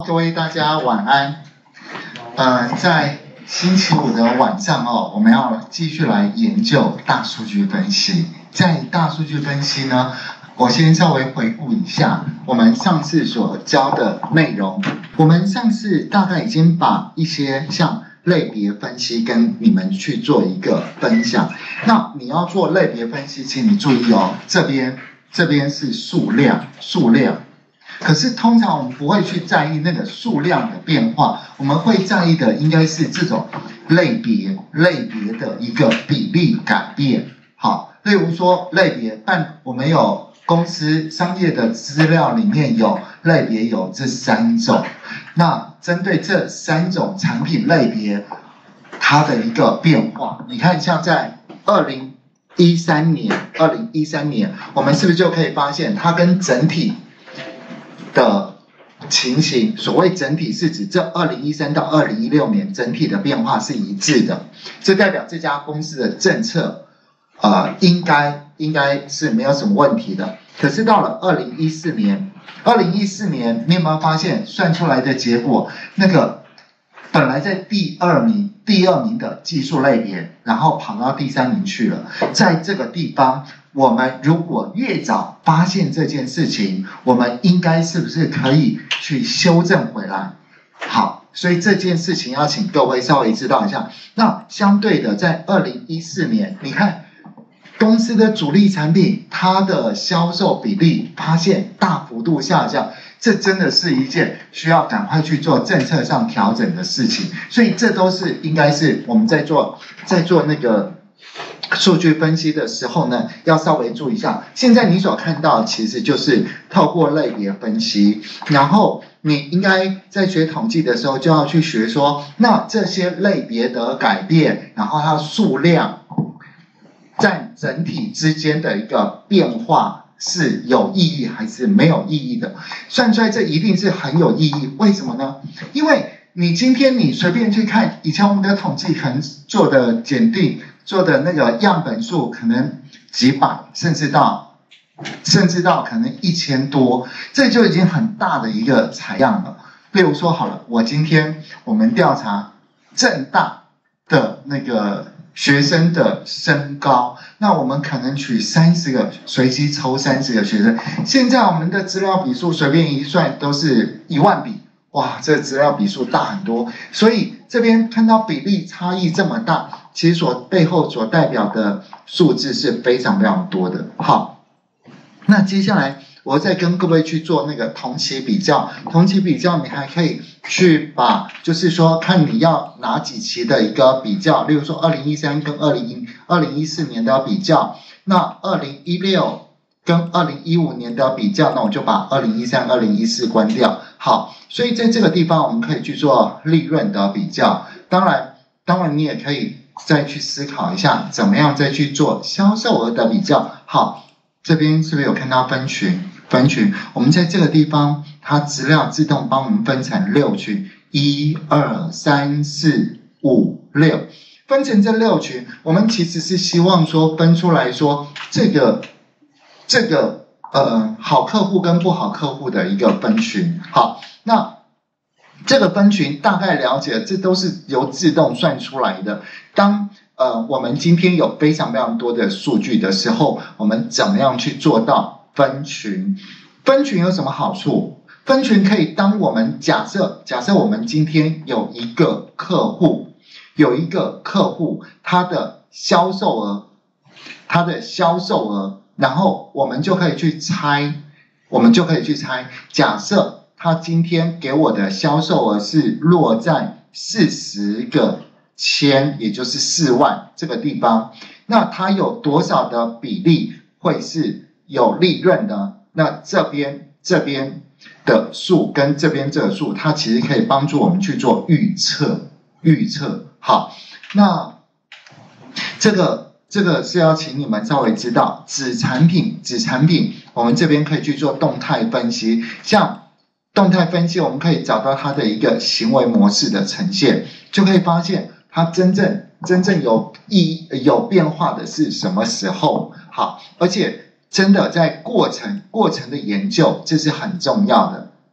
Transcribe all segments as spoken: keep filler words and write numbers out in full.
各位大家晚安。呃，在星期五的晚上哦，我们要继续来研究大数据分析。在大数据分析呢，我先稍微回顾一下我们上次所教的内容。我们上次大概已经把一些像类别分析跟你们去做一个分享。那你要做类别分析，请你注意哦，这边这边是数量，数量。可是通常我们不会去在意那个数量的变化，我们会在意的应该是这种类别类别的一个比例改变。好，例如说类别，但我们有公司商业的资料里面有类别有这三种，那针对这三种产品类别，它的一个变化，你看像在二零一三年，二零一三年，我们是不是就可以发现它跟整体的情形，所谓整体是指这二零一三到二零一六年整体的变化是一致的，这代表这家公司的政策，呃，应该应该是没有什么问题的。可是到了二零一四年，二零一四年，你有没有发现算出来的结果，那个本来在第二名第二名的技术类别，然后跑到第三名去了，在这个地方。我们如果越早发现这件事情，我们应该是不是可以去修正回来？好，所以这件事情要请各位稍微知道一下。那相对的，在二零一四年，你看公司的主力产品，它的销售比例发现大幅度下降，这真的是一件需要赶快去做政策上调整的事情。所以这都是应该是我们在做在做那个数据分析的时候呢，要稍微注意一下。现在你所看到的其实就是透过类别分析，然后你应该在学统计的时候就要去学说，那这些类别的改变，然后它的数量占整体之间的一个变化是有意义还是没有意义的。算出来这一定是很有意义，为什么呢？因为你今天你随便去看，以前我们的统计可能做的检定做的那个样本数可能几百，甚至到甚至到可能一千多，这就已经很大的一个采样了。例如说好了，我今天我们调查政大的那个学生的身高，那我们可能取三十个，随机抽三十个学生。现在我们的资料笔数随便一算都是一万笔，哇，这资料笔数大很多。所以这边看到比例差异这么大，其实所背后所代表的数字是非常非常多的。好，那接下来我再跟各位去做那个同期比较，同期比较你还可以去把，就是说看你要哪几期的一个比较，例如说二零一三跟二零一四年的比较，那二零一六跟二零一五年的比较，那我就把二零一三、二零一四关掉。好，所以在这个地方我们可以去做利润的比较，当然当然你也可以再去思考一下怎么样再去做销售额的比较。好，这边是不是有看到分群？分群，我们在这个地方，它资料自动帮我们分成六群，一二三四五六，分成这六群，我们其实是希望说分出来说这个这个呃好客户跟不好客户的一个分群。好，那这个分群大概了解，这都是由自动算出来的。当呃我们今天有非常非常多的数据的时候，我们怎么样去做到分群？分群有什么好处？分群可以当我们假设假设我们今天有一个客户，有一个客户他的销售额，他的销售额，然后我们就可以去猜，我们就可以去猜，假设他今天给我的销售额是落在四十个千，也就是四万这个地方，那他有多少的比例会是有利润呢？那这边这边的数跟这边这个数，它其实可以帮助我们去做预测预测。好，那这个这个是要请你们稍微知道，子产品子产品我们这边可以去做动态分析，像动态分析我们可以找到它的一个行为模式的呈现，就可以发现它真正真正有意有变化的是什么时候。好，而且真的在过程过程的研究，这是很重要的。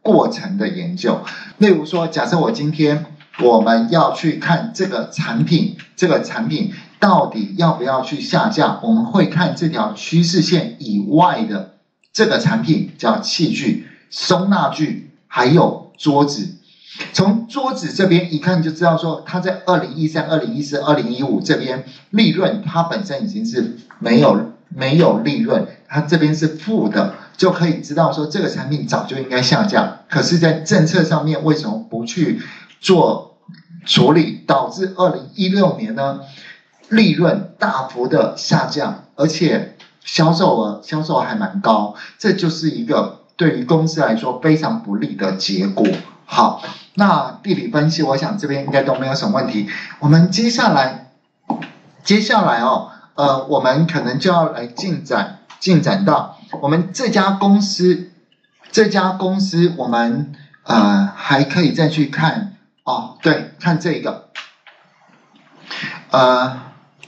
过程的研究。例如说，假设我今天我们要去看这个产品，这个产品到底要不要去下架，我们会看这条趋势线以外的这个产品，叫器具、收纳具，还有桌子。从桌子这边一看就知道说，它在二零一三、二零一四、二零一五这边利润，它本身已经是没有没有利润，它这边是负的，就可以知道说这个产品早就应该下架。可是，在政策上面为什么不去做处理，导致二零一六年呢利润大幅的下降，而且销售额销售还蛮高，这就是一个对于公司来说非常不利的结果。好，那地理分析，我想这边应该都没有什么问题。我们接下来，接下来哦，呃，我们可能就要来进展，进展到我们这家公司，这家公司我们呃还可以再去看哦，对，看这个，呃，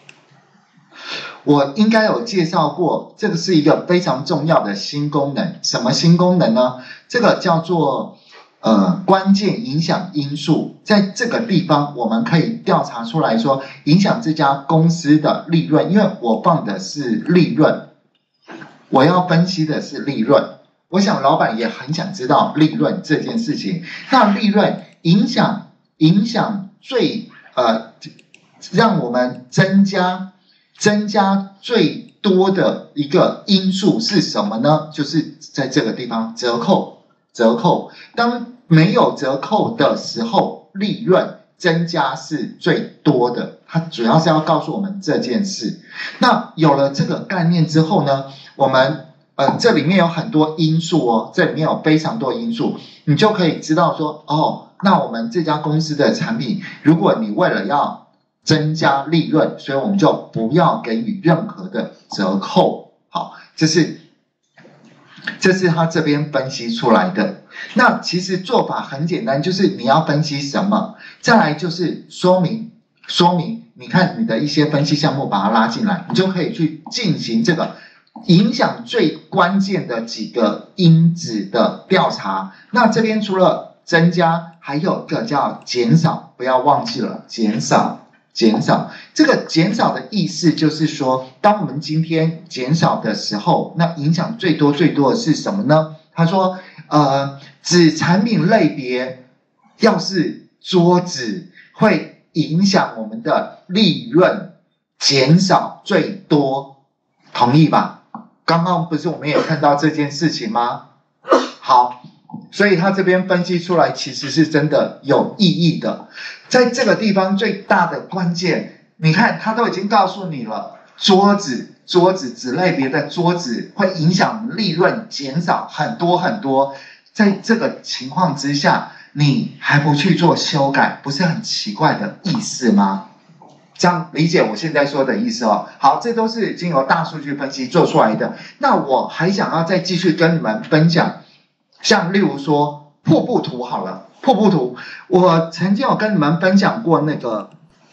我应该有介绍过，这个是一个非常重要的新功能。什么新功能呢？这个叫做呃，关键影响因素，在这个地方我们可以调查出来说，影响这家公司的利润，因为我放的是利润，我要分析的是利润。我想老板也很想知道利润这件事情。那利润影响影响最呃，让我们增加增加最多的一个因素是什么呢？就是在这个地方折扣，折扣。当没有折扣的时候，利润增加是最多的。它主要是要告诉我们这件事。那有了这个概念之后呢，我们呃这里面有很多因素哦，这里面有非常多因素，你就可以知道说，哦，那我们这家公司的产品，如果你为了要增加利润，所以我们就不要给予任何的折扣。好，这是这是他这边分析出来的。那其实做法很简单，就是你要分析什么，再来就是说明说明，你看你的一些分析项目把它拉进来，你就可以去进行这个影响最关键的几个因子的调查。那这边除了增加，还有一个叫减少，不要忘记了减少。减少，这个减少的意思就是说，当我们今天减少的时候，那影响最多最多的是什么呢？他说，呃，子产品类别要是桌子，会影响我们的利润减少最多，同意吧？刚刚不是我们也看到这件事情吗？好。所以他这边分析出来其实是真的有意义的。在这个地方最大的关键，你看他都已经告诉你了，桌子桌子子类别的桌子会影响利润减少很多很多。在这个情况之下，你还不去做修改，不是很奇怪的意思吗？这样理解我现在说的意思哦。好，这都是经由大数据分析做出来的。那我还想要再继续跟你们分享，像例如说瀑布图好了，瀑布图，我曾经有跟你们分享过那个，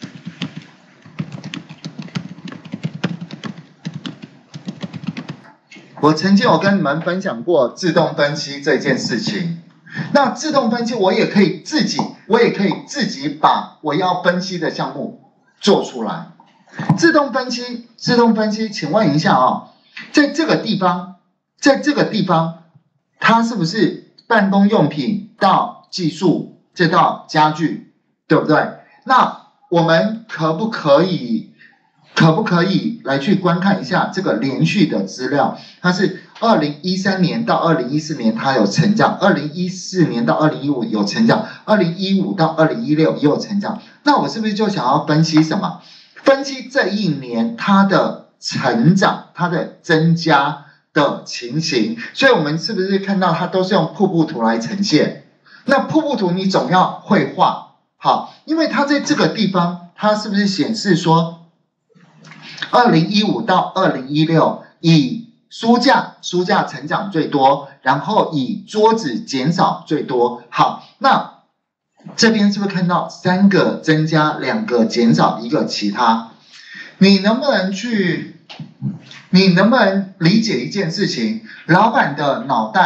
我曾经有跟你们分享过自动分析这件事情。那自动分析我也可以自己，我也可以自己把我要分析的项目做出来。自动分析，自动分析，请问一下哦，在这个地方，在这个地方。它是不是办公用品到技术再到家具，对不对？那我们可不可以可不可以来去观看一下这个连续的资料？它是二零一三年到二零一四年它有成长，二零一四年到二零一五有成长，二零一五到二零一六也有成长。那我是不是就想要分析什么？分析这一年它的成长，它的增加的情形，所以我们是不是看到它都是用瀑布图来呈现？那瀑布图你总要会画，好，因为它在这个地方，它是不是显示说，二零一五到二零一六以书架书架成长最多，然后以桌子减少最多。好，那这边是不是看到三个增加，两个减少，一个其他？你能不能去？你能不能理解一件事情？老板的脑袋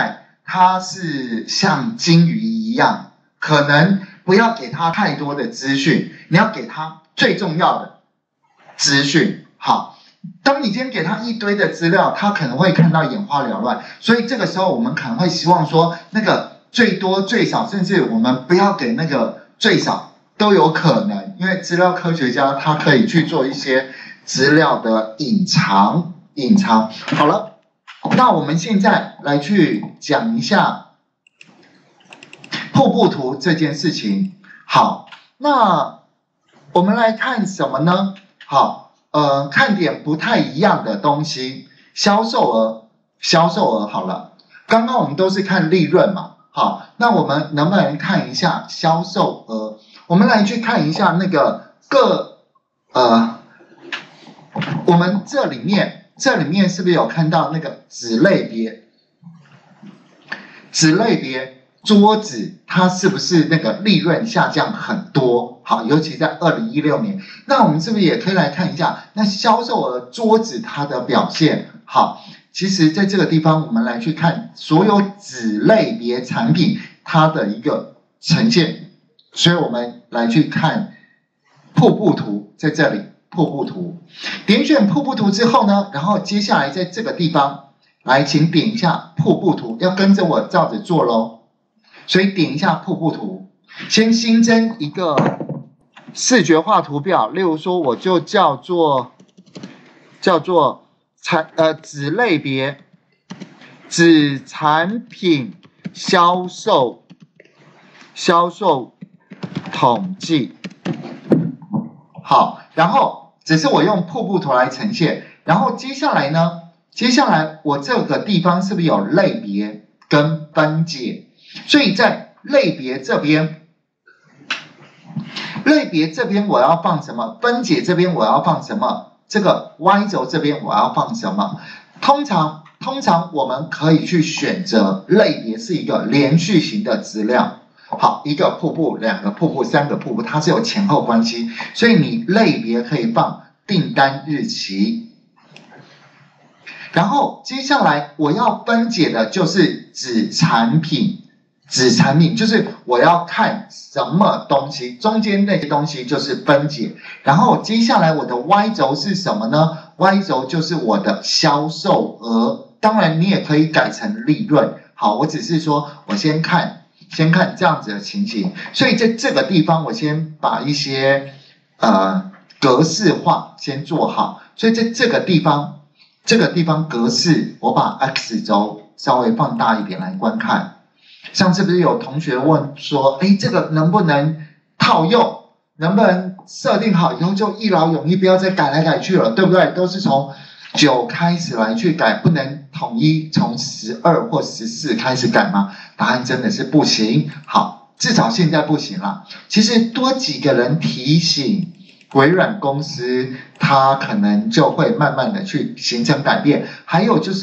它是像金鱼一样，可能不要给它太多的资讯，你要给它最重要的资讯。好，当你今天给它一堆的资料，它可能会看到眼花缭乱，所以这个时候我们可能会希望说，那个最多最少，甚至我们不要给那个最少都有可能，因为资料科学家他可以去做一些资料的隐藏，隐藏。好了。那我们现在来去讲一下瀑布图这件事情。好，那我们来看什么呢？好，呃，看点不太一样的东西，销售额，销售额好了。刚刚我们都是看利润嘛，好，那我们能不能看一下销售额？我们来去看一下那个各呃，我们这里面。这里面是不是有看到那个子类别？子类别桌子，它是不是那个利润下降很多？好，尤其在二零一六年，那我们是不是也可以来看一下那销售额桌子它的表现？好，其实在这个地方，我们来去看所有子类别产品它的一个呈现，所以我们来去看瀑布图在这里。瀑布图，点选瀑布图之后呢，然后接下来在这个地方来，请点一下瀑布图，要跟着我照着做咯。所以点一下瀑布图，先新增一个视觉化图表，例如说我就叫做叫做产呃子类别子产品销售销售统计，好，然后。只是我用瀑布图来呈现，然后接下来呢？接下来我这个地方是不是有类别跟分解？所以在类别这边，类别这边我要放什么？分解这边我要放什么？这个 Y 轴这边我要放什么？通常通常我们可以去选择类别是一个连续型的资料。好，一个瀑布，两个瀑布，三个瀑布，它是有前后关系，所以你类别可以放订单日期。然后接下来我要分解的就是子产品，子产品就是我要看什么东西，中间那些东西就是分解。然后接下来我的 Y 轴是什么呢 ？Y 轴就是我的销售额，当然你也可以改成利润。好，我只是说我先看。先看这样子的情形，所以在这个地方，我先把一些呃格式化先做好。所以在这个地方，这个地方格式，我把 X 轴稍微放大一点来观看。上次不是有同学问说，哎，这个能不能套用？能不能设定好以后就一劳永逸，不要再改来改去了，对不对？都是从九开始来去改，不能统一从十二或十四开始改吗？答案真的是不行。好，至少现在不行了。其实多几个人提醒微软公司，它可能就会慢慢的去形成改变。还有就是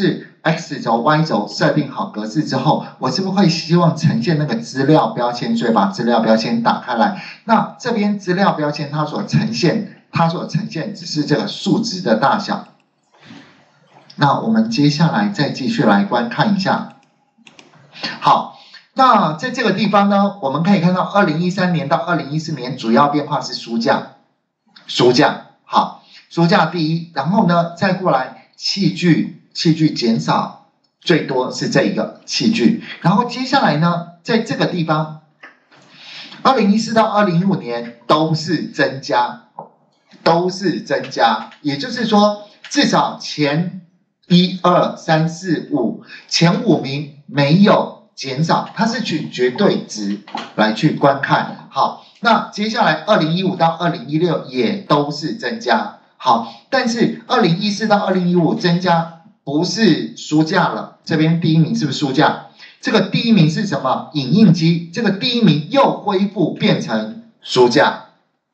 X 轴、Y 轴设定好格式之后，我是不是会希望呈现那个资料标签？所以把资料标签打开来。那这边资料标签它所呈现，它所呈现只是这个数值的大小。那我们接下来再继续来观看一下。好，那在这个地方呢，我们可以看到二零一三年到二零一四年主要变化是书价，书价，好，书价第一，然后呢再过来器具，器具减少，最多是这一个器具，然后接下来呢，在这个地方，二零一四到二零一五年都是增加，都是增加，也就是说至少前一二三四五前五名没有减少，它是取绝对值来去观看。好，那接下来二零一五到二零一六也都是增加。好，但是二零一四到二零一五增加不是书架了，这边第一名是不是书架？这个第一名是什么？影印机，这个第一名又恢复变成书架。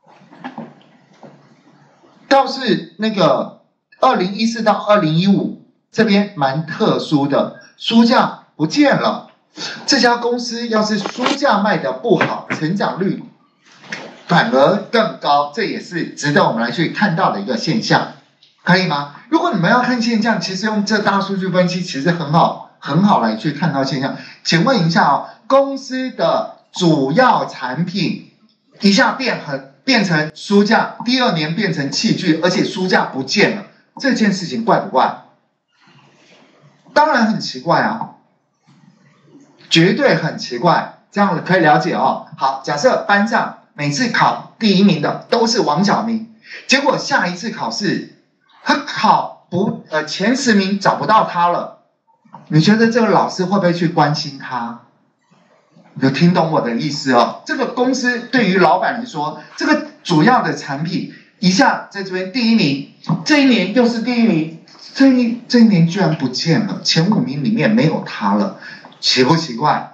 倒是那个二零一四到二零一五这边蛮特殊的，书架不见了。这家公司要是书架卖的不好，成长率反而更高，这也是值得我们来去看到的一个现象，可以吗？如果你们要看现象，其实用这大数据分析其实很好很好来去看到现象。请问一下哦，公司的主要产品一下变很变成书架，第二年变成器具，而且书架不见了，这件事情怪不怪？当然很奇怪啊，绝对很奇怪。这样可以了解哦。好，假设班上每次考第一名的都是王晓明，结果下一次考试他考不呃前十名找不到他了，你觉得这个老师会不会去关心他？有听懂我的意思哦？这个公司对于老板来说，这个主要的产品一下在这边第一名，这一年又是第一名，这一这一年居然不见了，前五名里面没有他了，奇不奇怪？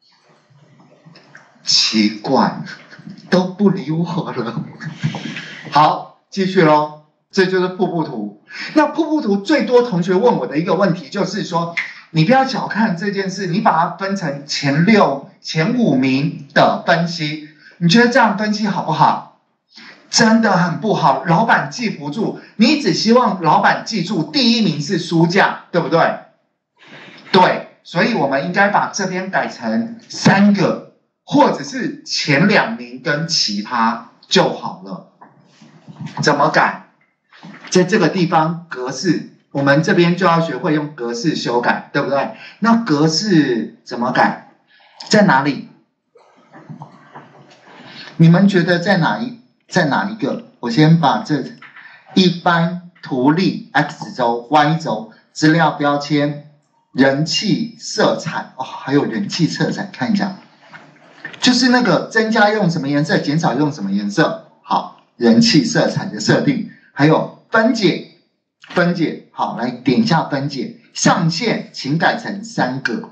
奇怪，都不理我了。好，继续咯，这就是瀑布图。那瀑布图最多同学问我的一个问题就是说，你不要小看这件事，你把它分成前六、前五名的分析，你觉得这样分析好不好？真的很不好，老板记不住。你只希望老板记住第一名是书架，对不对？对，所以我们应该把这边改成三个。或者是前两名跟其他就好了。怎么改？在这个地方格式，我们这边就要学会用格式修改，对不对？那格式怎么改？在哪里？你们觉得在哪一在哪一个？我先把这一般图例 X 轴、Y 轴、资料标签、人气色彩哦，还有人气色彩，看一下。就是那个增加用什么颜色，减少用什么颜色。好，人气色彩的设定，还有分解，分解。好，来点一下分解，上限请改成三个。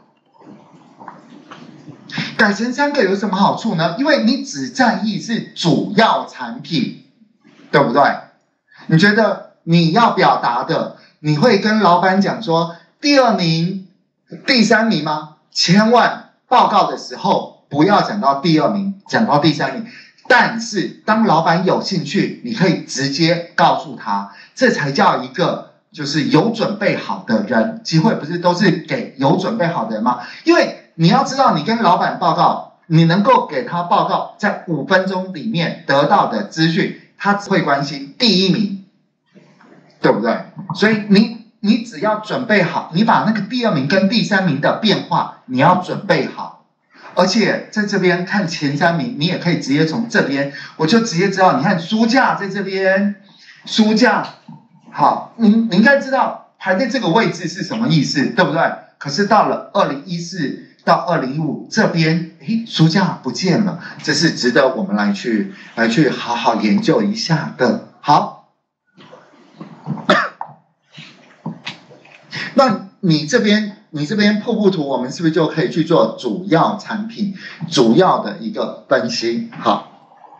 改成三个有什么好处呢？因为你只在意是主要产品，对不对？你觉得你要表达的，你会跟老板讲说第二名、第三名吗？千万报告的时候。不要讲到第二名，讲到第三名。但是当老板有兴趣，你可以直接告诉他，这才叫一个就是有准备好的人。机会不是都是给有准备好的人吗？因为你要知道，你跟老板报告，你能够给他报告，在五分钟里面得到的资讯，他只会关心第一名，对不对？所以你你只要准备好，你把那个第二名跟第三名的变化，你要准备好。而且在这边看前三名，你也可以直接从这边，我就直接知道。你看书架在这边，书架，好，你你应该知道排在这个位置是什么意思，对不对？可是到了二零一四到二零一五这边，诶，书架不见了，这是值得我们来去来去好好研究一下的。好，那你这边。你这边瀑布图，我们是不是就可以去做主要产品、主要的一个分析？好，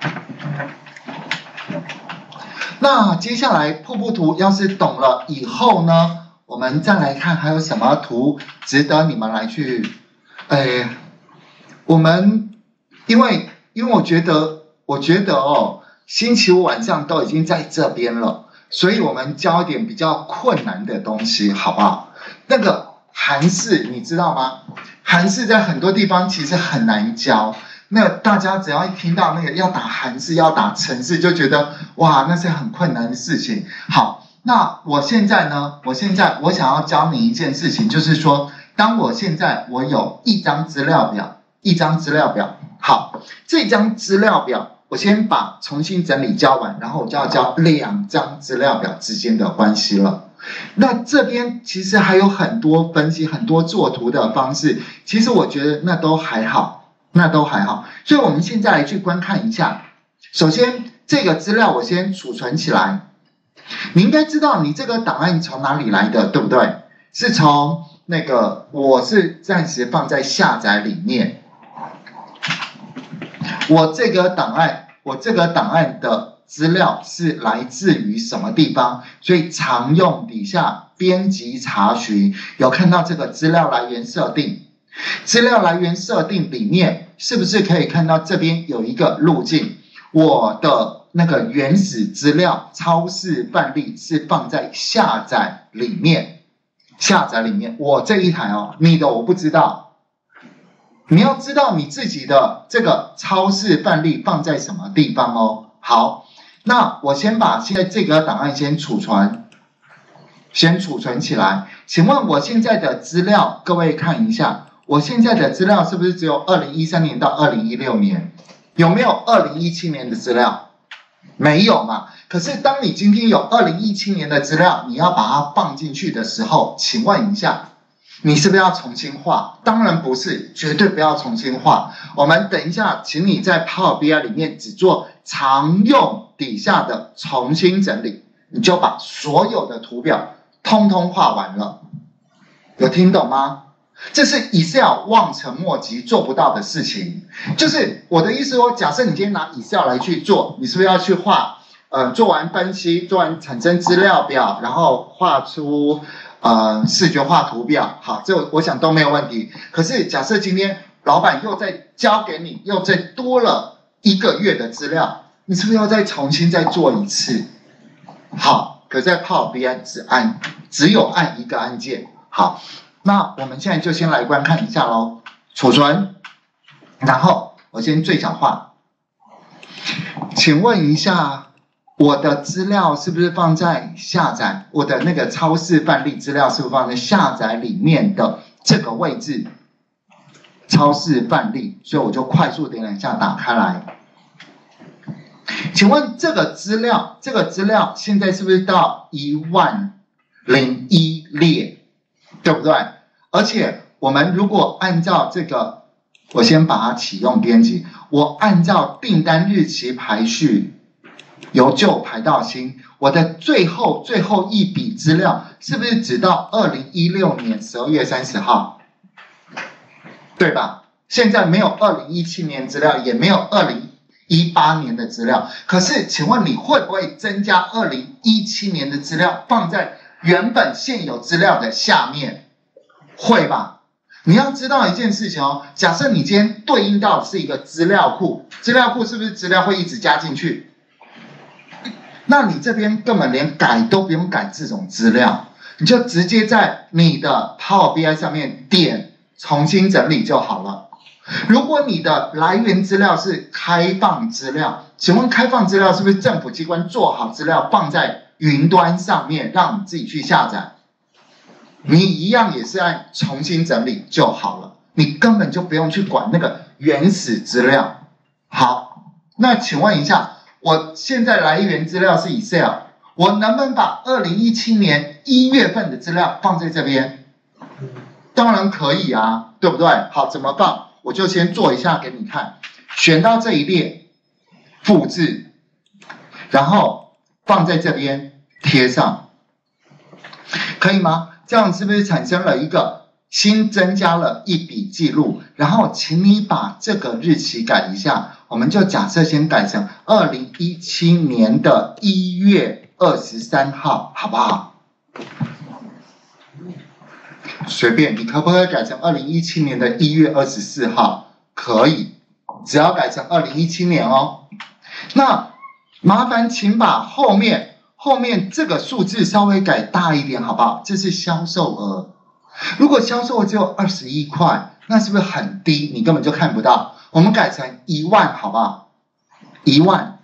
那接下来瀑布图要是懂了以后呢，我们再来看还有什么图值得你们来去，呃，我们因为因为我觉得我觉得哦，星期五晚上都已经在这边了，所以我们教一点比较困难的东西，好不好？那个。函式你知道吗？函式在很多地方其实很难教。那大家只要一听到那个要打函式、要打程式，就觉得哇，那是很困难的事情。好，那我现在呢？我现在我想要教你一件事情，就是说，当我现在我有一张资料表，一张资料表。好，这张资料表我先把重新整理教完，然后我就要教两张资料表之间的关系了。那这边其实还有很多分析，很多作图的方式，其实我觉得那都还好，那都还好。所以我们现在来去观看一下。首先，这个资料我先储存起来。你应该知道你这个档案从哪里来的，对不对？是从那个，我是暂时放在下载里面。我这个档案，我这个档案的。资料是来自于什么地方？所以常用底下编辑查询，有看到这个资料来源设定。资料来源设定里面是不是可以看到这边有一个路径？我的那个原始资料超市范例是放在下载里面， 下载里面，我这一台哦，你的我不知道。你要知道你自己的这个超市范例放在什么地方哦。好，那我先把现在这个档案先储存，先储存起来。请问我现在的资料，各位看一下，我现在的资料是不是只有二零一三年到二零一六年？有没有二零一七年的资料？没有嘛。可是当你今天有二零一七年的资料，你要把它放进去的时候，请问一下，你是不是要重新画？当然不是，绝对不要重新画。我们等一下，请你在 Power B I 里面只做常用底下的重新整理，你就把所有的图表通通画完了。有听懂吗？这是 Excel 望尘莫及做不到的事情。就是我的意思说，假设你今天拿 Excel 来去做，你是不是要去画？呃，做完分析，做完产生资料表，然后画出呃视觉化图表，好，这我想都没有问题。可是假设今天老板又再交给你，又再多了一个月的资料，你是不是要再重新再做一次？好，可在 Power B I 只按只有按一个按键。好，那我们现在就先来观看一下咯，储存，然后我先最小化。请问一下，我的资料是不是放在下载？我的那个超市范例资料是不是放在下载里面的这个位置？超市范例，所以我就快速点两下打开来。请问这个资料，这个资料现在是不是到一万零一列，对不对？而且我们如果按照这个，我先把它启用编辑，我按照订单日期排序。由旧排到新，我的最后最后一笔资料是不是只到二零一六年十二月三十号？对吧？现在没有二零一七年资料，也没有二零一八年的资料。可是，请问你会不会增加二零一七年的资料放在原本现有资料的下面？会吧？你要知道一件事情哦，假设你今天对应到的是一个资料库，资料库是不是资料会一直加进去？那你这边根本连改都不用改这种资料，你就直接在你的 Power B I 上面点重新整理就好了。如果你的来源资料是开放资料，请问开放资料是不是政府机关做好资料放在云端上面让你自己去下载？你一样也是按重新整理就好了，你根本就不用去管那个原始资料。好，那请问一下，我现在来源资料是 Excel， 我能不能把二零一七年一月份的资料放在这边？当然可以啊，对不对？好，怎么放？我就先做一下给你看，选到这一列，复制，然后放在这边贴上，可以吗？这样是不是产生了一个新增加了一笔记录？然后请你把这个日期改一下。我们就假设先改成二零一七年的一月二十三号，好不好？随便，你可不可以改成二零一七年的一月二十四号？可以，只要改成二零一七年哦。那麻烦请把后面后面这个数字稍微改大一点，好不好？这是销售额。如果销售额只有二十一块，那是不是很低？你根本就看不到。我们改成一万，好不好？一万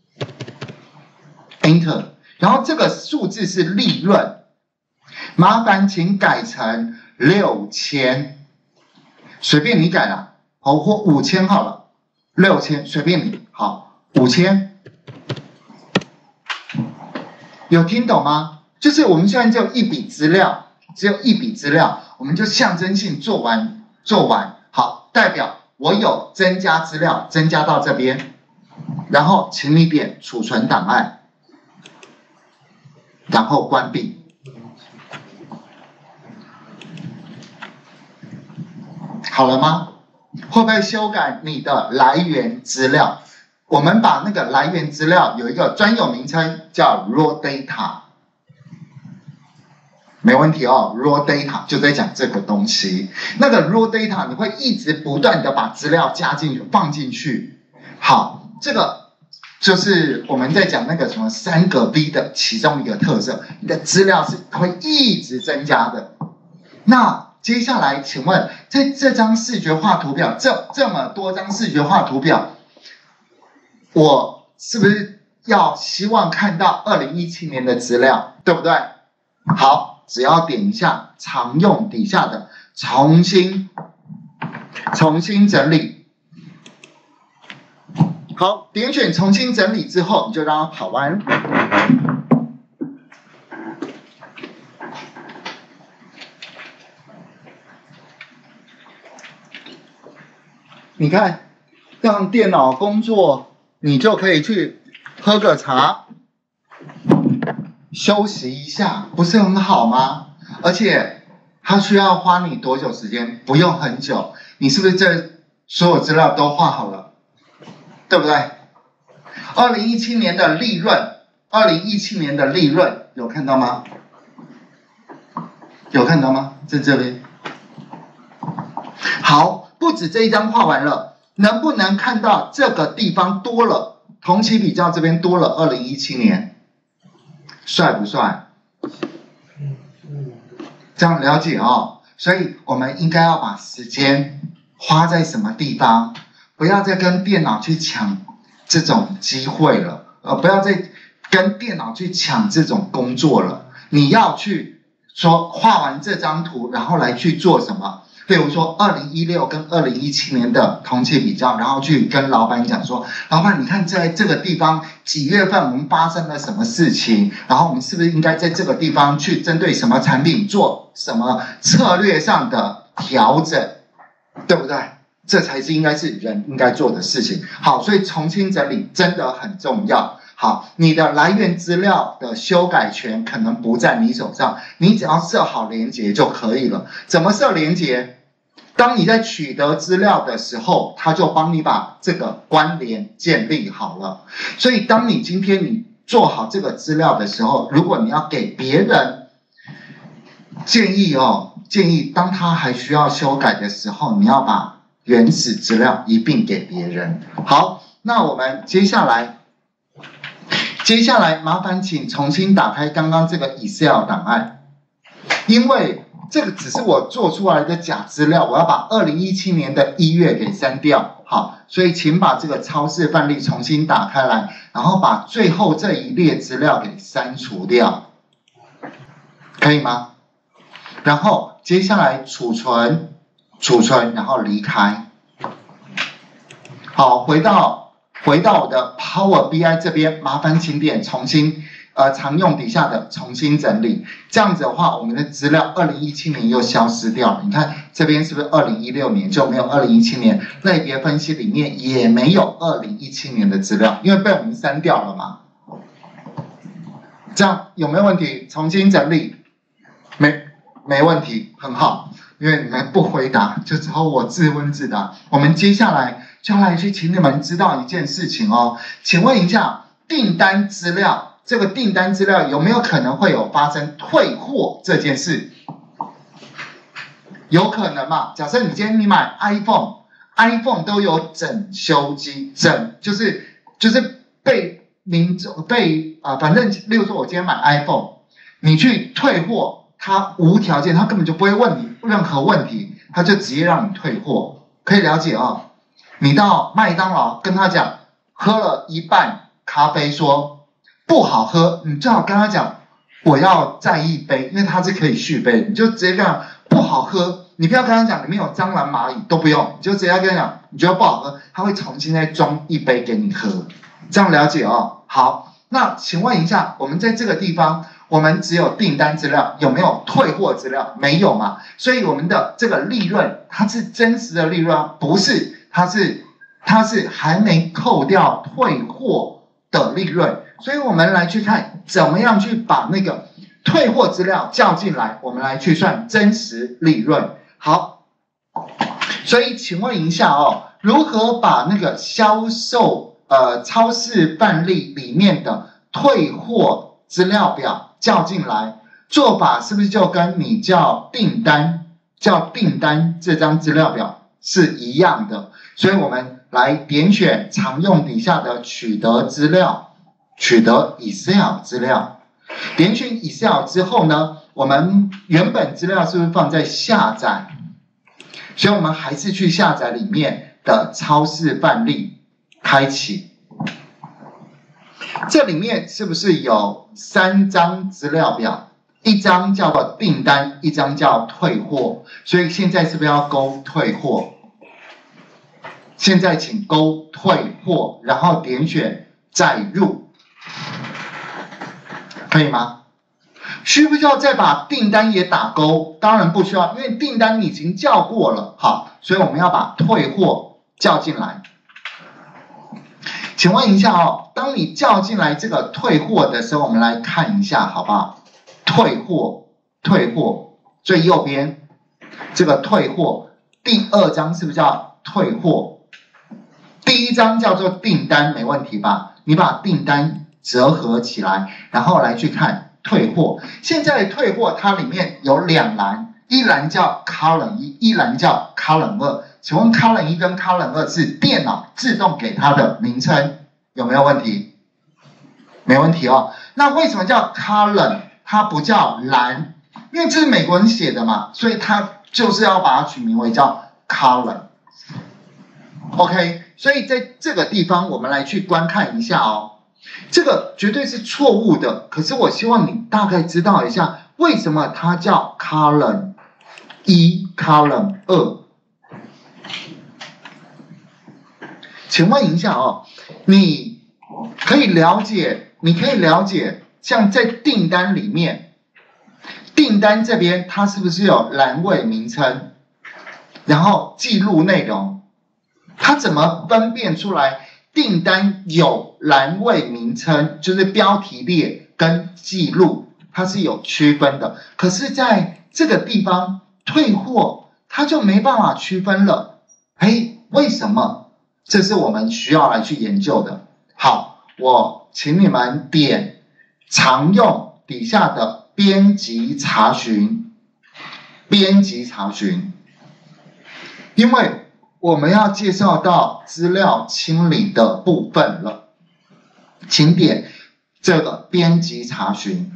，Enter， 然后这个数字是利润，麻烦请改成六千，随便你改了，好，或五千好了，六千随便你，好，五千，有听懂吗？就是我们现在只有一笔资料，只有一笔资料，我们就象征性做完，做完，好，代表。我有增加资料，增加到这边，然后请你点储存档案，然后关闭。好了吗？会不会修改你的来源资料？我们把那个来源资料有一个专有名称叫 raw data。没问题哦 ，raw data 就在讲这个东西。那个 raw data 你会一直不断的把资料加进去、放进去。好，这个就是我们在讲那个什么三个 V 的其中一个特色，你的资料是会一直增加的。 那接下来，请问在这张视觉化图表，这这么多张视觉化图表，我是不是要希望看到二零一七年的资料，对不对？好，只要点一下常用底下的重新重新整理。好，点选重新整理之后，你就让它跑完。你看，让电脑工作，你就可以去喝个茶，休息一下，不是很好吗？而且它需要花你多久时间？不用很久。你是不是这所有资料都画好了？对不对？二零一七年的利润，二零一七年的利润有看到吗？有看到吗？在这边。好，不止这一张画完了，能不能看到这个地方多了？同期比较这边多了二零一七年，帅不帅？这样了解哦。所以我们应该要把时间花在什么地方？不要再跟电脑去抢这种机会了，呃，不要再跟电脑去抢这种工作了。你要去说画完这张图，然后来去做什么？比如说二零一六跟二零一七年的同期比较，然后去跟老板讲说，老板，你看在这个地方几月份我们发生了什么事情，然后我们是不是应该在这个地方去针对什么产品做什么策略上的调整，对不对？这才是应该是人应该做的事情。好，所以重新整理真的很重要。好，你的来源资料的修改权可能不在你手上，你只要设好连结就可以了。怎么设连结？当你在取得资料的时候，它就帮你把这个关联建立好了。所以当你今天你做好这个资料的时候，如果你要给别人建议哦，建议当他还需要修改的时候，你要把原始资料一并给别人。好，那我们接下来，接下来麻烦请重新打开刚刚这个 Excel 档案，因为这个只是我做出来的假资料，我要把二零一七年的一月给删掉。好，所以请把这个超市范例重新打开来，然后把最后这一列资料给删除掉，可以吗？然后接下来储存，储存，然后离开。好，回到回到我的 Power B I 这边，麻烦请点重新。呃，常用底下的重新整理，这样子的话，我们的资料二零一七年又消失掉了。你看这边是不是二零一六年就没有二零一七年？类别分析里面也没有二零一七年的资料，因为被我们删掉了嘛。这样有没有问题？重新整理，没没问题，很好。因为你们不回答，就只有我自问自答。我们接下来就要来去请你们知道一件事情哦，请问一下订单资料。这个订单资料有没有可能会有发生退货这件事？有可能嘛？假设你今天你买 iPhone，iPhone 都有整修机，整就是就是被民众被啊、呃，反正例如说我今天买 iPhone， 你去退货，他无条件，他根本就不会问你任何问题，他就直接让你退货，可以了解哦。你到麦当劳跟他讲，喝了一半咖啡说。不好喝，你最好跟他讲，我要再一杯，因为它是可以续杯，你就直接跟他不好喝，你不要跟他讲里面有蟑螂蚂蚁都不用，你就直接跟他讲，你觉得不好喝，他会重新再装一杯给你喝，这样了解哦。好，那请问一下，我们在这个地方，我们只有订单资料，有没有退货资料？没有嘛，所以我们的这个利润，它是真实的利润，不是，它是它是还没扣掉退货的利润。所以我们来去看怎么样去把那个退货资料叫进来，我们来去算真实利润。好，所以请问一下哦，如何把那个销售呃超市范例里面的退货资料表叫进来？做法是不是就跟你叫订单叫订单这张资料表是一样的？所以我们来点选常用底下的取得资料。取得 Excel 资料，点选 Excel 之后呢， 我们原本资料是不是放在下载？所以我们还是去下载里面的超市范例，开启。这里面是不是有三张资料表？一张叫做订单，一张叫退货。所以现在是不是要勾退货？现在请勾退货，然后点选载入，可以吗？需不需要再把订单也打勾？当然不需要，因为订单你已经叫过了。好，所以我们要把退货叫进来。请问一下哦，当你叫进来这个退货的时候，我们来看一下好不好？退货，退货，最右边这个退货，第二章是不是叫退货？第一章叫做订单，没问题吧？你把订单折合起来，然后来去看退货。现在的退货它里面有两栏，一栏叫 column 一，一栏叫 column 二。请问 column 一跟 column 二是电脑自动给它的名称，有没有问题？没问题哦。那为什么叫 column？ 它不叫栏？因为这是美国人写的嘛，所以它就是要把它取名为叫 column。OK， 所以在这个地方我们来去观看一下哦。这个绝对是错误的，可是我希望你大概知道一下为什么它叫 column 一 column 二。请问一下哦，你可以了解，你可以了解，像在订单里面，订单这边它是不是有栏位名称，然后记录内容？它怎么分辨出来订单有栏位名称，就是标题列跟记录，它是有区分的。可是在这个地方退货，它就没办法区分了。哎，为什么？这是我们需要来去研究的。好，我请你们点常用底下的编辑查询，编辑查询，因为我们要介绍到资料清理的部分了，请点这个编辑查询。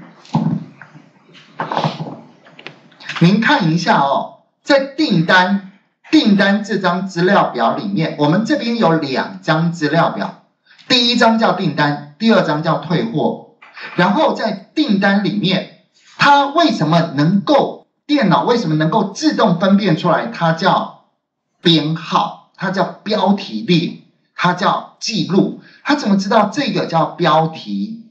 您看一下哦，在订单订单这张资料表里面，我们这边有两张资料表，第一张叫订单，第二张叫退货。然后在订单里面，它为什么能够电脑为什么能够自动分辨出来？它叫编号，它叫标题列，它叫记录。它怎么知道这个叫标题？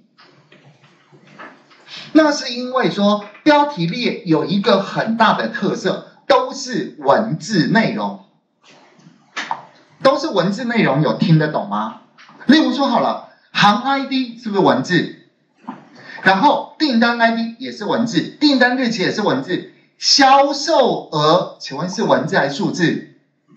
那是因为说标题列有一个很大的特色，都是文字内容，都是文字内容，有听得懂吗？例如说好了，行 I D 是不是文字？然后订单 I D 也是文字，订单日期也是文字，销售额请问是文字还是数字？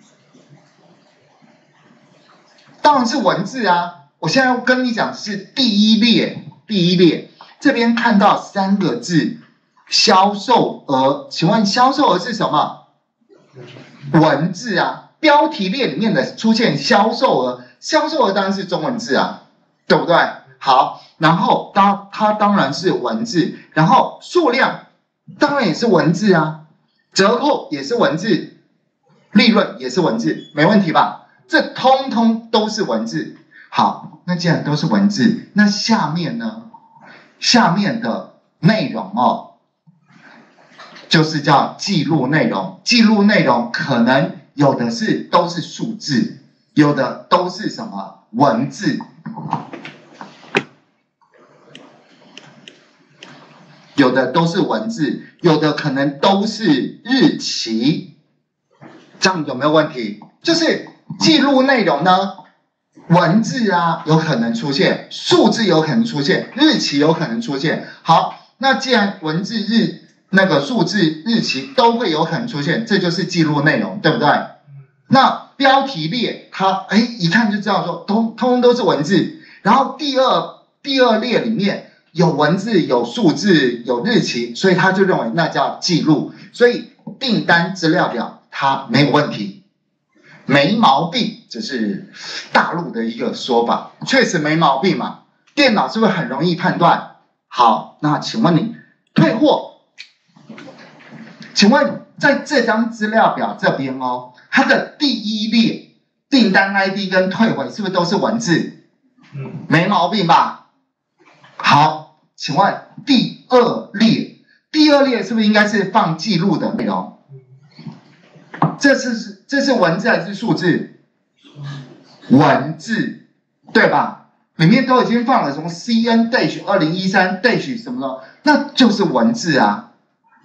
当然是文字啊！我现在要跟你讲是第一列，第一列这边看到三个字，销售额，请问销售额是什么？文字啊！标题列里面的出现销售额，销售额当然是中文字啊，对不对？好，然后它它当然是文字，然后数量当然也是文字啊，折扣也是文字，利润也是文字，没问题吧？这通通都是文字。好，那既然都是文字，那下面呢？下面的内容哦，就是叫记录内容。记录内容可能有的是都是数字，有的都是什么文字，有的都是文字，有的可能都是日期。这样有没有问题？就是记录内容呢，文字啊有可能出现，数字有可能出现，日期有可能出现。好，那既然文字日那个数字日期都会有可能出现，这就是记录内容，对不对？那标题列它哎一看就知道说通通都是文字，然后第二第二列里面有文字有数字有日期，所以他就认为那叫记录，所以订单资料表它没有问题，没毛病，这是大陆的一个说法，确实没毛病嘛，电脑是不是很容易判断？好，那请问你退货请问在这张资料表这边哦，它的第一列订单 I D 跟退回是不是都是文字？嗯，没毛病吧？好，请问第二列，第二列是不是应该是放记录的内容？这是这是文字还是数字？文字，对吧？里面都已经放了什么 C N dash 二零一三 dash 什么的，那就是文字啊。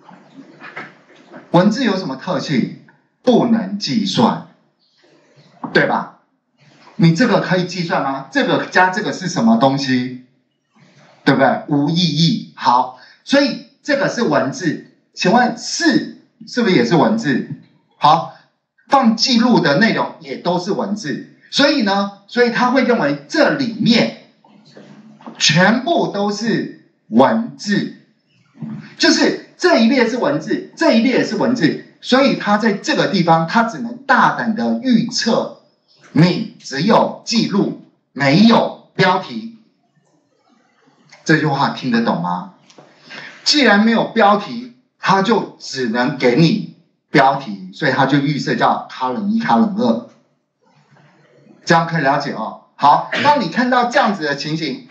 文字有什么特性？不能计算，对吧？你这个可以计算吗？这个加这个是什么东西？对不对？无意义。好，所以这个是文字。请问是是不是也是文字？好，放记录的内容也都是文字。所以呢，所以他会认为这里面全部都是文字，就是这一列是文字，这一列也是文字，所以他在这个地方，他只能大胆的预测，你只有记录，没有标题。这句话听得懂吗？既然没有标题，他就只能给你标题，所以他就预设叫 column 一 column 二。这样可以了解哦。好，当你看到这样子的情形，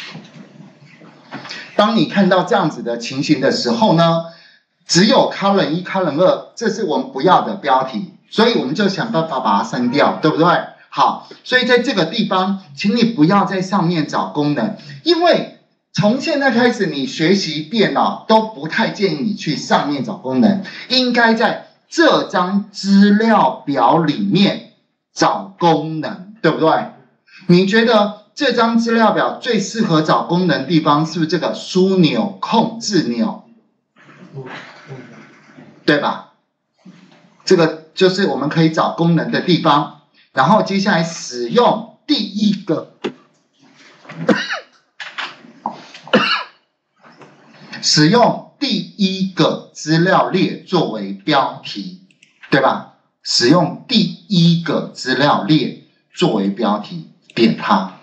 当你看到这样子的情形的时候呢，只有 column 一 column 二，这是我们不要的标题，所以我们就想办法把它删掉，对不对？好，所以在这个地方，请你不要在上面找功能，因为从现在开始，你学习电脑都不太建议你去上面找功能，应该在这张资料表里面找功能，对不对？你觉得这张资料表最适合找功能的地方是不是这个枢纽控制钮？对吧？这个就是我们可以找功能的地方。然后接下来使用第一个使用第一个资料列作为标题，对吧？使用第一个资料列作为标题，点它。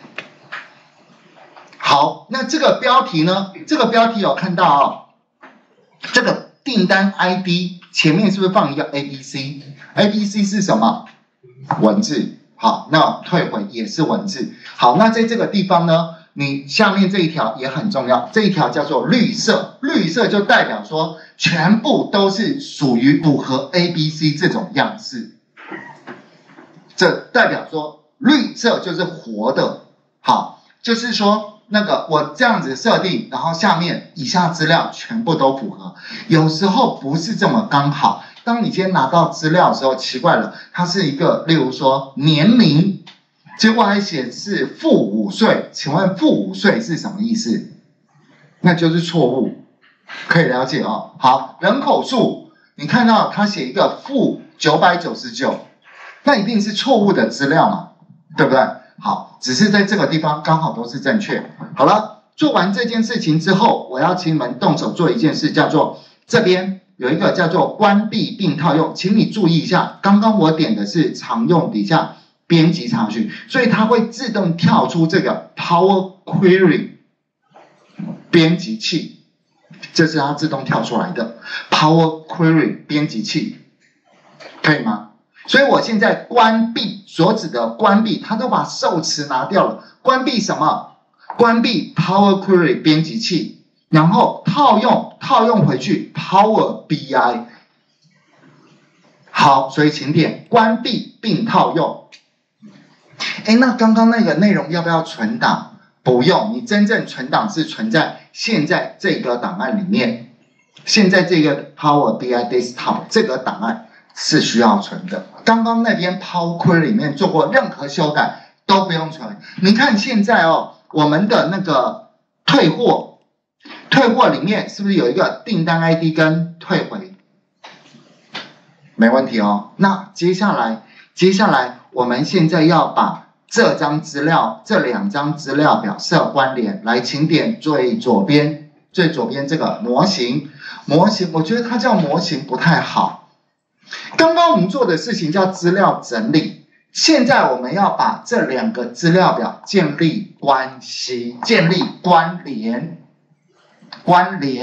好，那这个标题呢？这个标题有看到哦，这个订单 I D 前面是不是放一个 A B C？A B C 是什么？文字。好，那退回也是文字。好，那在这个地方呢，你下面这一条也很重要，这一条叫做绿色，绿色就代表说全部都是属于符合 A B C 这种样式，这代表说绿色就是活的。好，就是说那个我这样子设定，然后下面以下资料全部都符合，有时候不是这么刚好。当你今天拿到资料的时候，奇怪了，它是一个，例如说年龄，结果还显示负五岁，请问负五岁是什么意思？那就是错误，可以了解哦。好，人口数，你看到它写一个负九百九十九，那一定是错误的资料嘛，对不对？好，只是在这个地方刚好都是正确。好了，做完这件事情之后，我要请你们动手做一件事，叫做这边有一个叫做关闭并套用，请你注意一下，刚刚我点的是常用底下编辑查询，所以它会自动跳出这个 Power Query 编辑器，这是它自动跳出来的 Power Query 编辑器，可以吗？所以我现在关闭所指的关闭，它都把受词拿掉了，关闭什么？关闭 Power Query 编辑器，然后套用套用回去 Power B I。好，所以请点关闭并套用。哎，那刚刚那个内容要不要存档？不用，你真正存档是存在现在这个档案里面，现在这个 Power B I Desktop 这个档案是需要存的。刚刚那边 Power Query 里面做过任何修改都不用存。你看现在哦，我们的那个退货，退货里面是不是有一个订单 I D 跟退回？没问题哦。那接下来，接下来我们现在要把这张资料，这两张资料表设关联。来，请点最左边，最左边这个模型，模型，我觉得它叫模型不太好。刚刚我们做的事情叫资料整理，现在我们要把这两个资料表建立关系，建立关联，关联。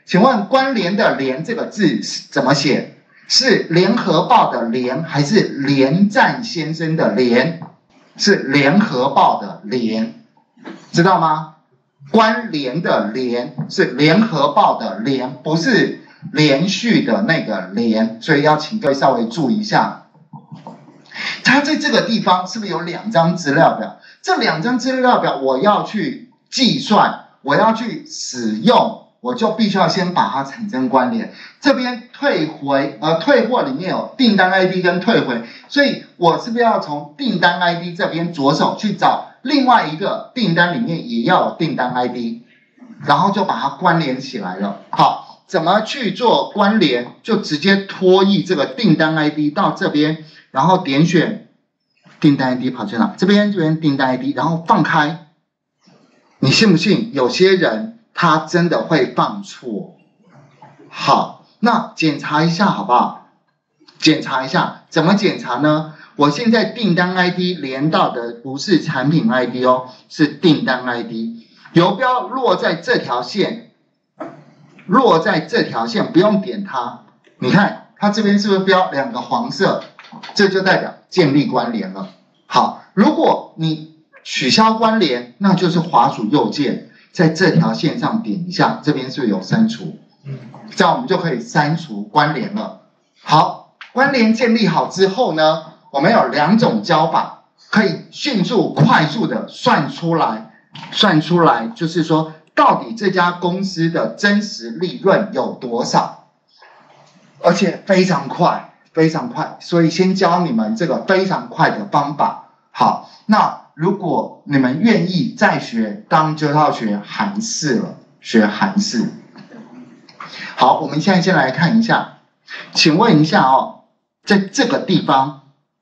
请问关联的联这个字怎么写？是联合报的联还是连战先生的连？是联合报的联，知道吗？关联的联是联合报的联，不是连续的那个连，所以要请各位稍微注意一下。它在这个地方是不是有两张资料表？这两张资料表我要去计算，我要去使用。我就必须要先把它产生关联。这边退回呃退货里面有订单 I D 跟退回，所以我是不是要从订单 I D 这边着手去找另外一个订单里面也要有订单 I D， 然后就把它关联起来了。好，怎么去做关联？就直接拖移这个订单 I D 到这边，然后点选订单 I D 跑去哪？这边这边订单 I D， 然后放开。你信不信？有些人他真的会放错。好，那检查一下好不好？检查一下，怎么检查呢？我现在订单 I D 连到的不是产品 I D 哦，是订单 I D。游标落在这条线，落在这条线，不用点它。你看，它这边是不是标两个黄色？这就代表建立关联了。好，如果你取消关联，那就是滑鼠右键。在这条线上点一下，这边是不是有删除？这样我们就可以删除关联了。好，关联建立好之后呢，我们有两种教法，可以迅速、快速的算出来，算出来就是说，到底这家公司的真实利润有多少，而且非常快，非常快。所以先教你们这个非常快的方法。好，那如果你们愿意再学，当然就要学函式了，学函式。好，我们现在先来看一下，请问一下哦，在这个地方，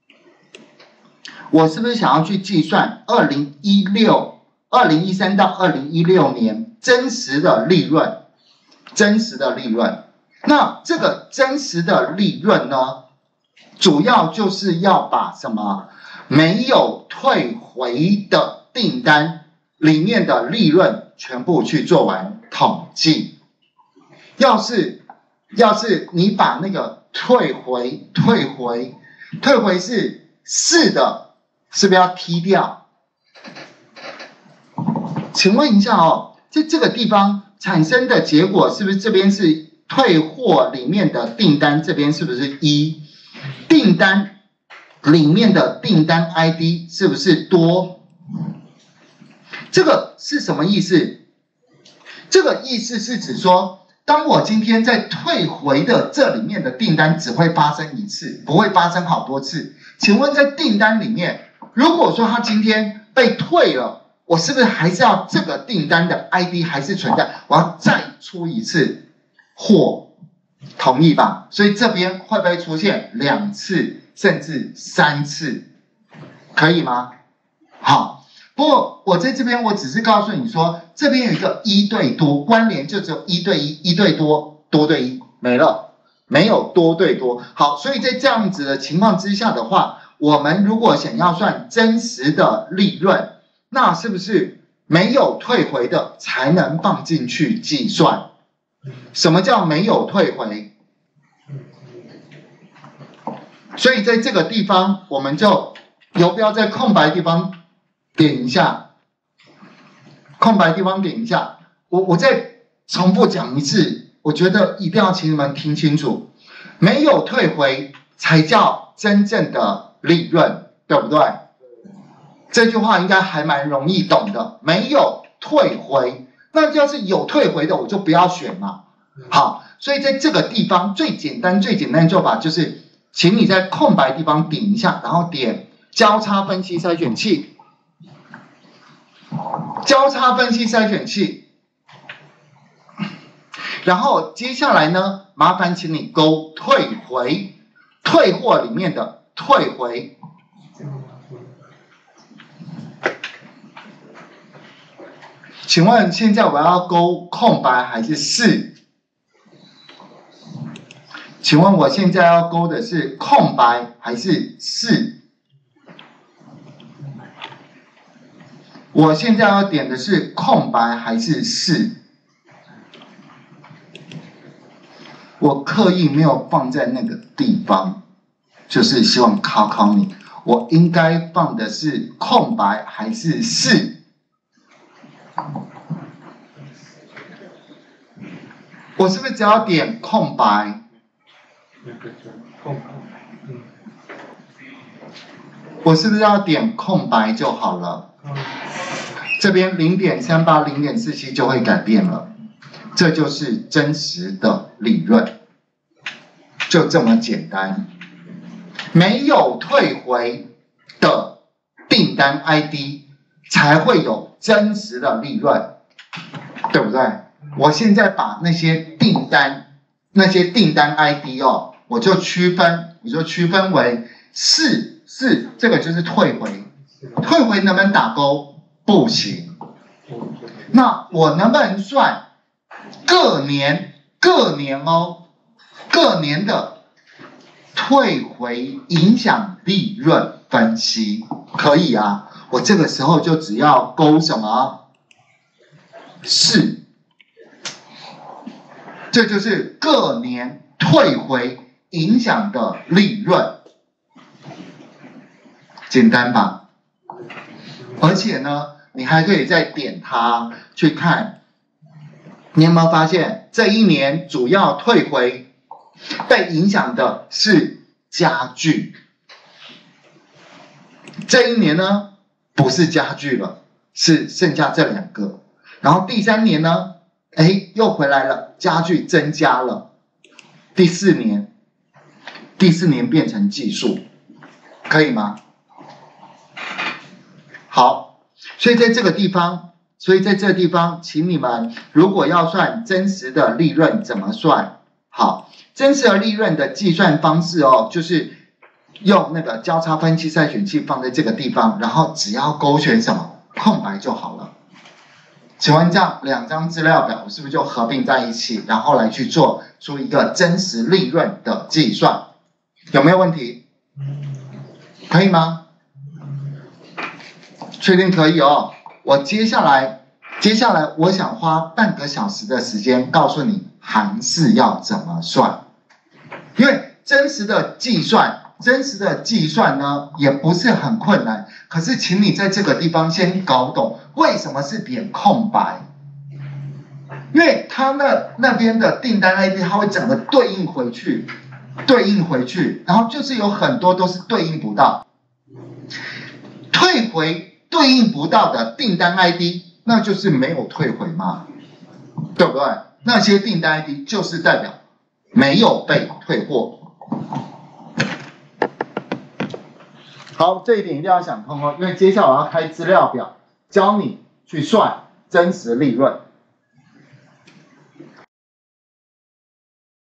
我是不是想要去计算二零一六、二零一三到二零一六年真实的利润？真实的利润，那这个真实的利润呢，主要就是要把什么？没有退回的订单里面的利润全部去做完统计。要是要是你把那个退回退回退回是是的，是不是要踢掉？请问一下哦，在这个地方产生的结果是不是这边是退货里面的订单，这边是不是一订单？里面的订单 I D 是不是多？这个是什么意思？这个意思是指说，当我今天在退回的这里面的订单只会发生一次，不会发生好多次。请问在订单里面，如果说他今天被退了，我是不是还是要这个订单的 I D 还是存在？我要再出一次货，同意吧？所以这边会不会出现两次？甚至三次，可以吗？好，不过我在这边我只是告诉你说，这边有一个一对多关联，就只有一对一，一对多，多对一没了，没有多对多。好，所以在这样子的情况之下的话，我们如果想要算真实的利润，那是不是没有退回的才能放进去计算？什么叫没有退回？所以在这个地方，我们就游标在空白地方点一下，空白地方点一下。我我再重复讲一次，我觉得一定要请你们听清楚，没有退回才叫真正的利润，对不对？这句话应该还蛮容易懂的。没有退回，那要是有退回的，我就不要选嘛。好，所以在这个地方最简单、最简单的做法就是。请你在空白地方点一下，然后点交叉分析筛选器，交叉分析筛选器，然后接下来呢，麻烦请你勾退回，退货里面的退回，请问现在我要勾空白还是是？请问我现在要勾的是空白还是是？我现在要点的是空白还是是？ 我刻意没有放在那个地方，就是希望考考你，我应该放的是空白还是是？我是不是只要点空白？我是不是要点空白就好了？这边 零点三八、零点四七 就会改变了，这就是真实的利润，就这么简单。没有退回的订单 I D 才会有真实的利润，对不对？我现在把那些订单、那些订单 I D 哦，我就区分，我就区分为是是，这个就是退回，退回能不能打勾？不行。那我能不能算各年各年哦，各年的退回影响利润分析？可以啊，我这个时候就只要勾什么？是。这就是各年退回影响的利润，简单吧？而且呢，你还可以再点它去看，你有没有发现这一年主要退回被影响的是家具？这一年呢，不是家具了，是剩下这两个。然后第三年呢？哎，又回来了，家具增加了。第四年，第四年变成技术，可以吗？好，所以在这个地方，所以在这个地方，请你们如果要算真实的利润怎么算？好，真实的利润的计算方式哦，就是用那个交叉分析筛选器放在这个地方，然后只要勾选什么空白就好了。请问这样两张资料表是不是就合并在一起，然后来去做出一个真实利润的计算？有没有问题？可以吗？确定可以哦。我接下来，接下来我想花半个小时的时间告诉你函式要怎么算，因为真实的计算。真实的计算呢，也不是很困难，可是请你在这个地方先搞懂为什么是点空白，因为它那那边的订单 I D 它会整个对应回去，对应回去，然后就是有很多都是对应不到，退回对应不到的订单 I D， 那就是没有退回嘛，对不对？那些订单 I D 就是代表没有被退货。好，这一点一定要想通哦，因为接下来我要开资料表，教你去算真实利润。